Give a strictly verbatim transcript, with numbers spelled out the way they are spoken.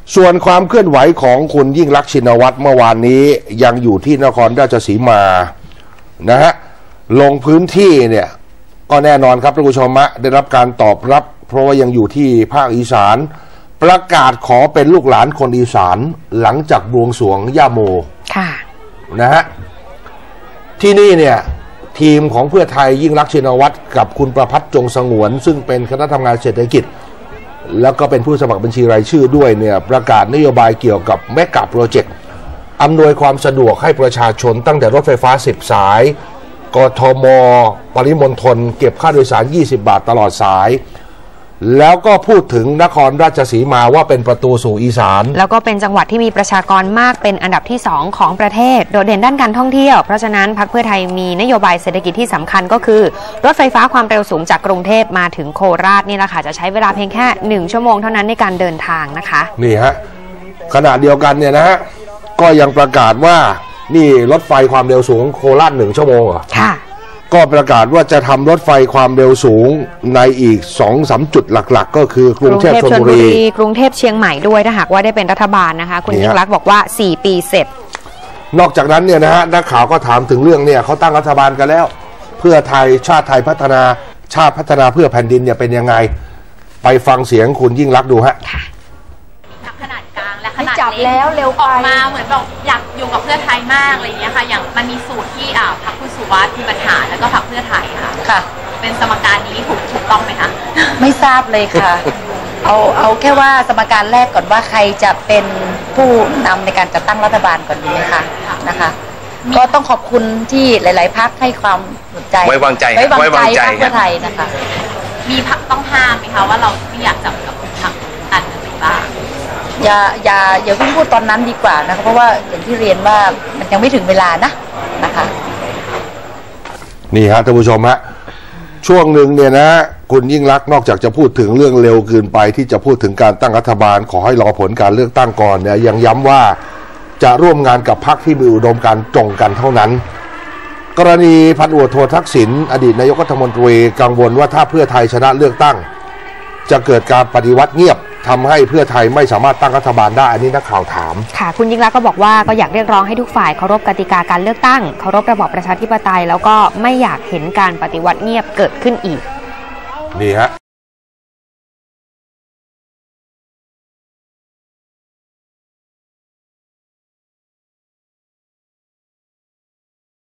ส่วนความเคลื่อนไหวของคุณยิ่งลักษณ์ชินวัตรเมื่อวานนี้ยังอยู่ที่นครราชสีมานะฮะลงพื้นที่เนี่ยก็แน่นอนครับท่านผู้ชมฮะได้รับการตอบรับเพราะว่ายังอยู่ที่ภาคอีสานประกาศขอเป็นลูกหลานคนอีสานหลังจากบวงสรวงย่าโมค่ะนะฮะที่นี่เนี่ยทีมของเพื่อไทยยิ่งลักษณ์ชินวัตรกับคุณประภัสจงสงวนซึ่งเป็นคณะทำงานเศรษฐกิจแล้วก็เป็นผู้สมัครบัญชีรายชื่อด้วยเนี่ยประกาศนโยบายเกี่ยวกับเมกะโปรเจกต์อำนวยความสะดวกให้ประชาชนตั้งแต่รถไฟฟ้าสิบสายกทม.ปริมณฑลเก็บค่าโดยสารยี่สิบบาทตลอดสายแล้วก็พูดถึงนครราชสีมาว่าเป็นประตูสู่อีสานแล้วก็เป็นจังหวัดที่มีประชากรมากเป็นอันดับที่สองของประเทศโดดเด่นด้านการท่องเที่ยวเพราะฉะนั้นพรรคเพื่อไทยมีนโยบายเศรษฐกิจที่สำคัญก็คือรถไฟฟ้าความเร็วสูงจากกรุงเทพมาถึงโคราชนี่แหละค่ะจะใช้เวลาเพียงแค่หนึ่งชั่วโมงเท่านั้นในการเดินทางนะคะนี่ฮะขณะเดียวกันเนี่ยนะฮะก็ยังประกาศว่านี่รถไฟความเร็วสูงโคราชหนึ่งชั่วโมงเหรอค่ะก็ประกาศว่าจะทำรถไฟความเร็วสูงในอีก สองถึงสาม จุดหลักๆก็คือกรุงเทพชลบุรีกรุงเทพเชียงใหม่ด้วยถ้าหากว่าได้เป็นรัฐบาลนะคะคุณยิ่งลักษณ์บอกว่าสี่ปีเสร็จนอกจากนั้นเนี่ยนะฮะนักข่าวก็ถามถึงเรื่องเนี่ยเขาตั้งรัฐบาลกันแล้วเพื่อไทยชาติไทยพัฒนาชาติพัฒนาเพื่อแผ่นดินเนี่ยเป็นยังไงไปฟังเสียงคุณยิ่งลักษณ์ดูฮะขนาดกลางและขนาดเล็กออกมาเหมือนบอกอยากอยู่กับเพื่อไทยมากอะไรอย่างเงี้ยค่ะอย่างมันมีสูตรที่อ่าพรรคคุณสุวัสดิ์มีปัญหาแล้วก็พรรคเพื่อไทยค่ะค่ะเป็นสมการนี้ถูกถูกต้องไหมคะไม่ทราบเลยค่ะ เอาเอาแค่ว่าสมการแรกก่อนว่าใครจะเป็นผู้นำในการจัดตั้งรัฐบาลก่อนดีไหมคะนะคะก็ต้องขอบคุณที่หลายๆพรรคให้ความสนใจไว้วางใจไว้วางใจพรรคเพื่อไทยนะคะมีพรรคต้องห้ามไหมคะว่าเราไม่อยากจับกับพรรคการเมืองบ้างอย่าอย่าอย่าเพิ่งพูดตอนนั้นดีกว่านะคะเพราะว่าอย่างที่เรียนว่ามันยังไม่ถึงเวลานะนะคะนี่ฮะท่านผู้ชมฮะช่วงหนึ่งเนี่ยนะคุณยิ่งลักษณ์นอกจากจะพูดถึงเรื่องเร็วเกินไปที่จะพูดถึงการตั้งรัฐบาลขอให้รอผลการเลือกตั้งก่อนเนี่ยยังย้ำว่าจะร่วมงานกับพรรคที่มีอุดมการณ์ตรงกันเท่านั้นกรณีพันตำรวจโททักษิณอดีตนายกรัฐมนตรีกังวลว่าถ้าเพื่อไทยชนะเลือกตั้งจะเกิดการปฏิวัติเงียบทำให้เพื่อไทยไม่สามารถตั้งรัฐบาลได้อันนี้นักข่าวถามค่ะคุณยิ่งลักษณ์ก็บอกว่าก็อยากเรียกร้องให้ทุกฝ่ายเคารพกติกาการเลือกตั้งเคารพระบอบประชาธิปไตยแล้วก็ไม่อยากเห็นการปฏิวัติเงียบเกิดขึ้นอีกนี่ฮะ